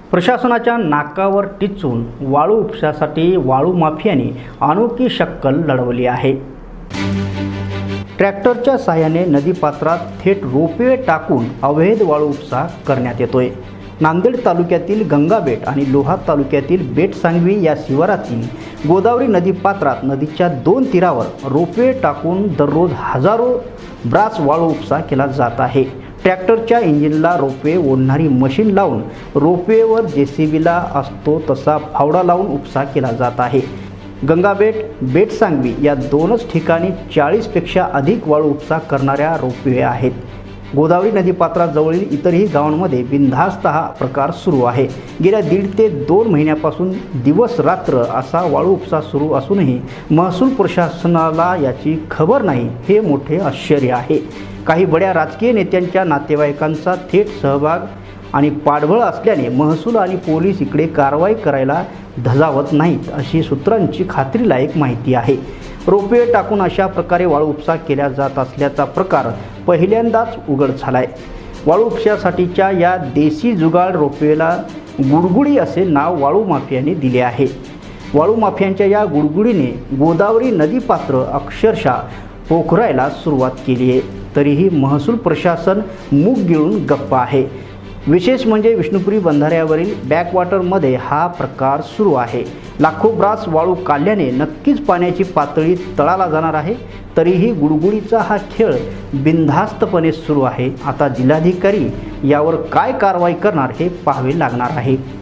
प्रशासनाच्या नाकावर टिचून वाळू उपशासाठी वाळू माफियाने अनोखी शक्कल लढवली आहे। ट्रॅक्टरच्या साहाय्याने नदीपात्रात थेट रोपवे टाकून अवैध वाळू उपसा करण्यात येतोय। नांदेड तालुक्यातील गंगाबेट आणि लोहा तालुक्यातील बेटसांगवी या शिवारातील गोदावरी नदीपात्रात नदीच्या 2 तीरावर रोपवे टाकून दररोज हजारो ब्रास वाळू उपसा केला जात आहे। ट्रॅक्टरच्या इंजिनला रोपवे ओढणारी मशीन लावून रोपवेवर जेसीबीला असतो तसा फावडा लावून उपसा केला जात आहे। गंगाबेट बेटसांगवी या 2च ठिकाणी 40 पेक्षा अधिक वाळू उपसा करणाऱ्या रोपवे आहेत। गोदावरी नदीपात्राजवळील इतरही गावांमध्ये बिनधास्त हा प्रकार सुरू आहे। गेल्या 1.5 ते 2 महिन्यापासून दिवस रात्र असा वाळू उपसा सुरू असूनही महसूल प्रशासनाला याची खबर नाही, हे मोठे आश्चर्य आहे। काही बड्या राजकीय नेत्यांच्या नातेवाईकांचा थेट सहभाग आणि पाठबळ असल्याने महसूल आणि पोलीस इकडे कारवाई करायला धजावत नाहीत, अशी सूत्रांची खात्रीलायक माहिती आहे। रोपवे टाकून अशा प्रकारे वाळू उपसा केला जात असल्याचा प्रकार पहिल्यांदाच उघड झालाय। वाळू उपशासाठीच्या या देशी जुगाड रोपवेला गुडगुडी असे नाव वाळू माफियाने दिले आहे। वाळू माफियांच्या या गुडगुडीने गोदावरी नदीपात्र अक्षरशः पोखरायला सुरुवात केली आहे, तरीही महसूल प्रशासन मूग गिळून गप्प आहे। विशेष म्हणजे विष्णुपुरी बंधाऱ्यावरील बॅकवॉटरमध्ये हा प्रकार सुरू आहे। लाखो ब्रास वाळू काढल्याने नक्कीच पाण्याची पातळी तळाला जाणार आहे, तरीही गुडगुडीचा हा खेळ बिनधास्तपणे सुरू आहे। आता जिल्हाधिकारी यावर काय कारवाई करणार हे पाहावे लागणार आहे।